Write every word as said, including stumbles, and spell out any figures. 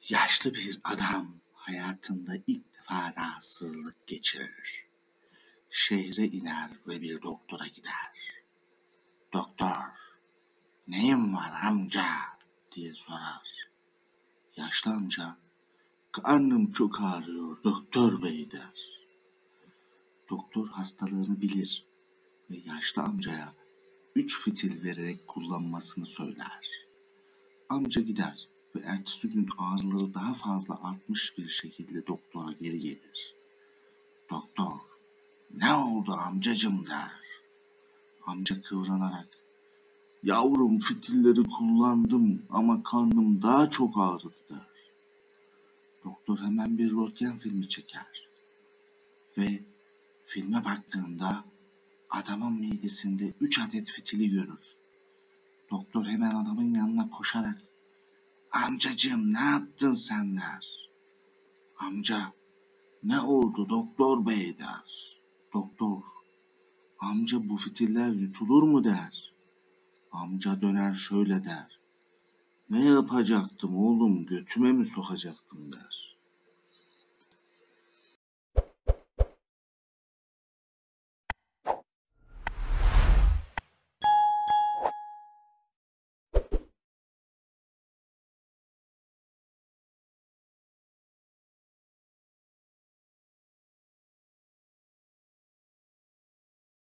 Yaşlı bir adam hayatında ilk defa rahatsızlık geçirir. Şehre iner ve bir doktora gider. Doktor, neyim var amca diye sorar. Yaşlı amca, karnım çok ağrıyor doktor bey der. Doktor hastalığını bilir ve yaşlı amcaya üç fitil vererek kullanmasını söyler. Amca gider ve ertesi gün ağrıları daha fazla artmış bir şekilde doktora geri gelir. Doktor, ne oldu amcacım der. Amca kıvranarak, yavrum fitilleri kullandım ama karnım daha çok ağrıdı der. Doktor hemen bir röntgen filmi çeker ve filme baktığında adamın midesinde üç adet fitili görür. Doktor hemen adamın yanına koşarak, amcacığım ne yaptın sen der. Amca, ne oldu doktor bey der. Doktor, amca bu fitiller yutulur mu der. Amca döner şöyle der. Ne yapacaktım oğlum, götüme mi sokacaktım der.